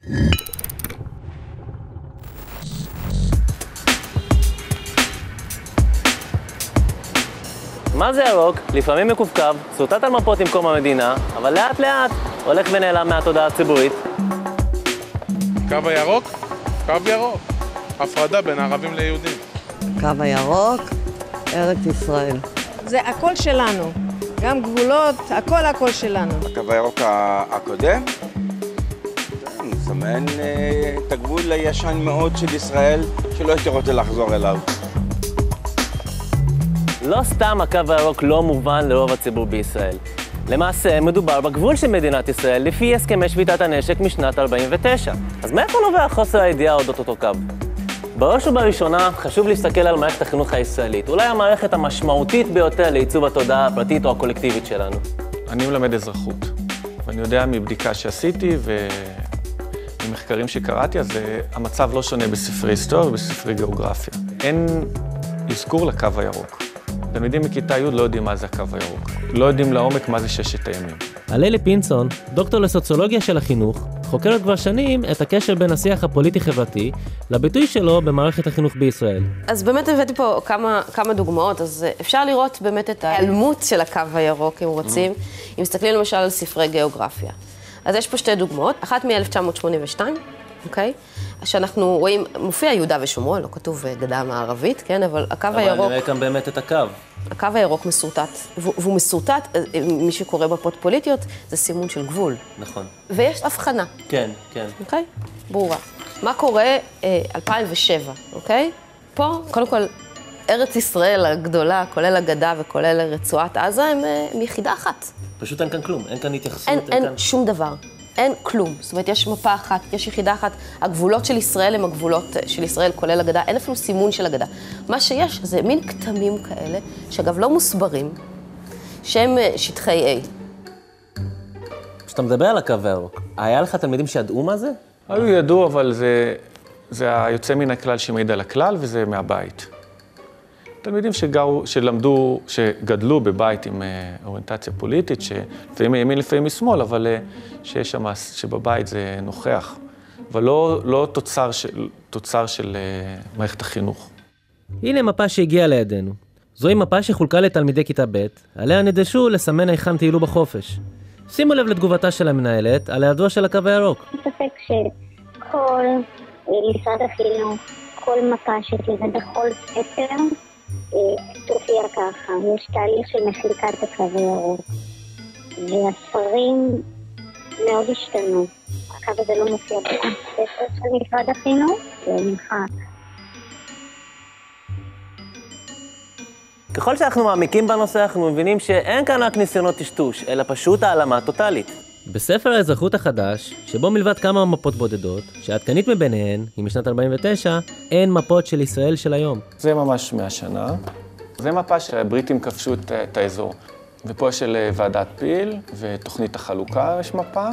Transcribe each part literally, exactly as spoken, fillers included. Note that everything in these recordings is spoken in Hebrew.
מה זה ירוק? לפעמים מקווקו, סוטט על מפות עם קום המדינה, אבל לאט לאט הולך ונעלם מהתודעה הציבורית. קו הירוק? קו ירוק. הפרדה בין הערבים ליהודים. קו הירוק, ארץ ישראל. זה הכל שלנו, גם גבולות, הכל הכל שלנו. הקו הירוק הקודם מסמן את הגבול הישן מאוד של ישראל, שלא הייתי רוצה לחזור אליו. לא סתם הקו הירוק לא מובן לרוב הציבור בישראל. למעשה מדובר בגבול של מדינת ישראל לפי הסכמי שביתת הנשק משנת ארבעים ותשע. אז מאיפה נובע חוסר הידיעה אודות אותו קו? בראש ובראשונה חשוב להסתכל על מערכת החינוך הישראלית, אולי המערכת המשמעותית ביותר לעיצוב התודעה הפרטית או הקולקטיבית שלנו. אני מלמד אזרחות, ואני יודע מבדיקה שעשיתי וממחקרים שקראתי, אז המצב לא שונה בספרי היסטוריה ובספרי גיאוגרפיה. אין אזכור לקו הירוק. תלמידים מכיתה י' לא יודעים מה זה הקו הירוק. לא יודעים לעומק מה זה ששת הימים. הללי פינסון, דוקטור לסוציולוגיה של החינוך, חוקרת כבר שנים את הקשר בין השיח הפוליטי-חברתי לביטוי שלו במערכת החינוך בישראל. אז באמת הבאתי פה כמה, כמה דוגמאות, אז אפשר לראות באמת את ההיעלמות של הקו הירוק, אם רוצים, אם מסתכלים למשל על ספרי גיאוגרפיה. אז יש פה שתי דוגמאות, אחת מ-אלף תשע מאות שמונים ושתיים, אוקיי? שאנחנו רואים, מופיע יהודה ושומרון, לא כתוב גדה המערבית, כן? אבל הקו אבל הירוק... אבל נראה כאן באמת את הקו. הקו הירוק מסורטט, והוא מסורטט, מי שקורא מפות פוליטיות, זה סימון של גבול. נכון. ויש הבחנה. כן, כן. אוקיי? ברורה. מה קורה אה, אלפיים ושבע, אוקיי? פה, קודם כל, ארץ ישראל הגדולה, כולל הגדה וכולל רצועת עזה, הם אה, מיחידה אחת. פשוט אין כאן כלום, אין כאן התייחסות. אין, אין, כאן... אין שום דבר. אין כלום. זאת אומרת, יש מפה אחת, יש יחידה אחת. הגבולות של ישראל הם הגבולות של ישראל, כולל הגדה. אין אפילו סימון של הגדה. מה שיש זה מין כתמים כאלה, שאגב לא מוסברים, שהם שטחי A. כשאתה מדבר על הקו הירוק, היה לך תלמידים שידעו מה זה? היו ידעו, אבל זה, זה היוצא מן הכלל שמעיד על הכלל, וזה מהבית. תלמידים שגרו, שלמדו, שגדלו בבית עם אוריינטציה פוליטית, שלפעמים מימין, לפעמים משמאל, אבל שיש שם, שבבית זה נוכח, אבל לא, לא תוצר של, תוצר של מערכת החינוך. הנה מפה שהגיעה לידינו. זוהי מפה שחולקה לתלמידי כיתה ב', עליה נדרשו לסמן היכן טיילו בחופש. שימו לב לתגובתה של המנהלת על היעדרו של הקו הירוק. אני ספק שכל משרד החינוך, כל מפה שתראה בכל ספר, תופיע ככה, יש תהליך של מחלקת הקו הירוק, והספרים מאוד השתנו. הקו הזה לא מופיע באף ספר של משרד החינוך, זה נמחק. ככל שאנחנו מעמיקים בנושא, אנחנו מבינים שאין כאן רק ניסיונות טשטוש, אלא פשוט העלמה טוטלית. בספר האזרחות החדש, שבו מלבד כמה מפות בודדות, שהעדכנית מביניהן היא משנת ארבעים ותשע, אין מפות של ישראל של היום. זה ממש מהשנה. זה מפה שהבריטים כבשו את, את האזור. ופה של ועדת פיל ותוכנית החלוקה יש מפה,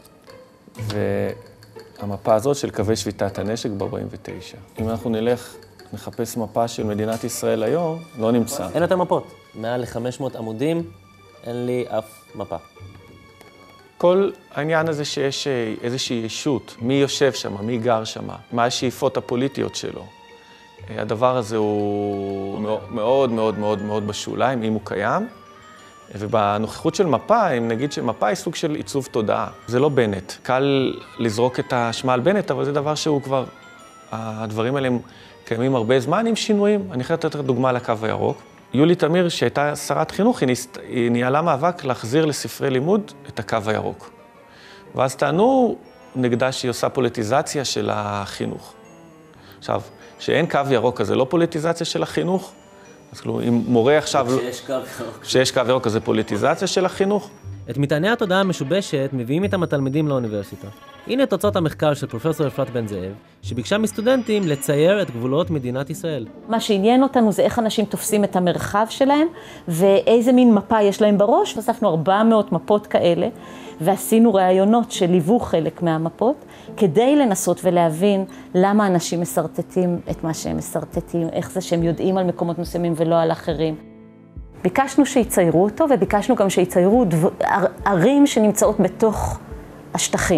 והמפה הזאת של קווי שביתת הנשק ב-ארבעים ותשע. אם אנחנו נלך, נחפש מפה של מדינת ישראל היום, לא נמצא. אין יותר מפות. מעל ל-חמש מאות עמודים, אין לי אף מפה. כל העניין הזה שיש איזושהי ישות, מי יושב שם, מי גר שם, מה השאיפות הפוליטיות שלו. הדבר הזה הוא מאוד מאוד מאוד מאוד בשוליים, אם הוא קיים. ובנוכחות של מפה, אם נגיד שמפה היא סוג של עיצוב תודעה. זה לא בנט. קל לזרוק את האשמה על בנט, אבל זה דבר שהוא כבר, הדברים האלה הם קיימים הרבה זמן עם שינויים. אני חייב לתת דוגמה לקו הירוק. יולי תמיר, שהייתה שרת חינוך, היא ניהלה מאבק להחזיר לספרי לימוד את הקו הירוק. ואז טענו נגדה שהיא עושה פוליטיזציה של החינוך. עכשיו, שאין קו ירוק, אז זה לא פוליטיזציה של החינוך? אז כאילו, אם מורה עכשיו... שיש קו ירוק. שיש קו ירוק, אז זה פוליטיזציה של החינוך? את מטעני התודעה המשובשת מביאים איתם התלמידים לאוניברסיטה. הנה תוצאות המחקר של פרופסור אפרת בן זאב, שביקשה מסטודנטים לצייר את גבולות מדינת ישראל. מה שעניין אותנו זה איך אנשים תופסים את המרחב שלהם, ואיזה מין מפה יש להם בראש. אספנו ארבע מאות מפות כאלה, ועשינו ראיונות שליוו חלק מהמפות, כדי לנסות ולהבין למה אנשים מסרטטים את מה שהם מסרטטים, איך זה שהם יודעים על מקומות מסוימים ולא על אחרים. ביקשנו שיציירו אותו, וביקשנו גם שיציירו דבר, ערים שנמצאות בתוך השטחים.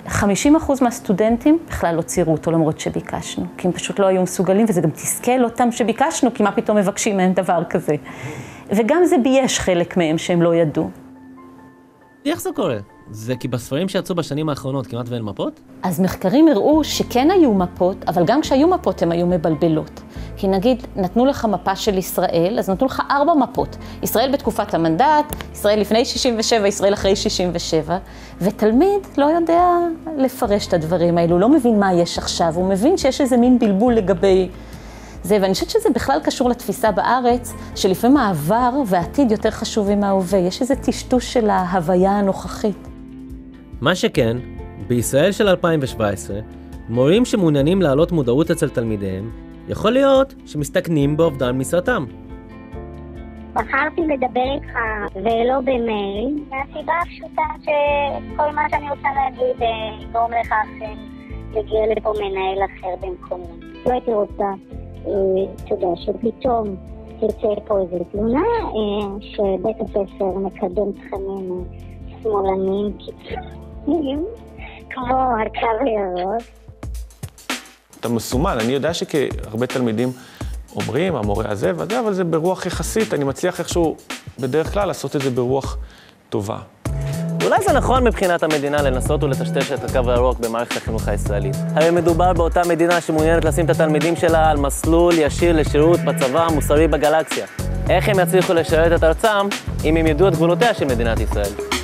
חמישים אחוז מהסטודנטים בכלל לא ציירו אותו למרות שביקשנו, כי הם פשוט לא היו מסוגלים, וזה גם תסכל אותם שביקשנו, כי מה פתאום מבקשים מהם דבר כזה. וגם זה בייש חלק מהם שהם לא ידעו. איך זה קורה? זה כי בספרים שיצאו בשנים האחרונות כמעט ואין מפות? אז מחקרים הראו שכן היו מפות, אבל גם כשהיו מפות הן היו מבלבלות. כי נגיד, נתנו לך מפה של ישראל, אז נתנו לך ארבע מפות. ישראל בתקופת המנדט, ישראל לפני שישים ושבע, ישראל אחרי שישים ושבע, ותלמיד לא יודע לפרש את הדברים האלו, הוא לא מבין מה יש עכשיו, הוא מבין שיש איזה מין בלבול לגבי זה, ואני חושבת שזה בכלל קשור לתפיסה בארץ, שלפעמים העבר והעתיד יותר חשובים מההווה. יש איזה טשטוש של ההוויה הנוכחית. מה שכן, בישראל של אלפיים שבע עשרה, מורים שמעוניינים להעלות מודעות אצל תלמידיהם, יכול להיות שמסתכנים באובדן משרתם. בחרתי לדבר איתך ולא במייל, מהסיבה הפשוטה שכל מה שאני רוצה להגיד יגרום לכך שיגיע לפה מנהל אחר במקומי. לא הייתי רוצה, אתה יודע, שפתאום תרצה פה איזו תלונה, שבית הספר מקדם תכנים שמאלניים קיצוניים, כמו הקו הירוק. אתה מסומן, אני יודע שכהרבה תלמידים אומרים, המורה הזה וזה, אבל זה ברוח יחסית, אני מצליח איכשהו בדרך כלל לעשות את זה ברוח טובה. אולי זה נכון מבחינת המדינה לנסות ולטשטש את הקו הירוק במערכת החינוך הישראלית. הרי מדובר באותה מדינה שמעוניינת לשים את התלמידים שלה על מסלול ישיר לשירות בצבא המוסרי בגלקסיה. איך הם יצליחו לשרת את ארצם אם הם ידעו את גבולותיה של מדינת ישראל?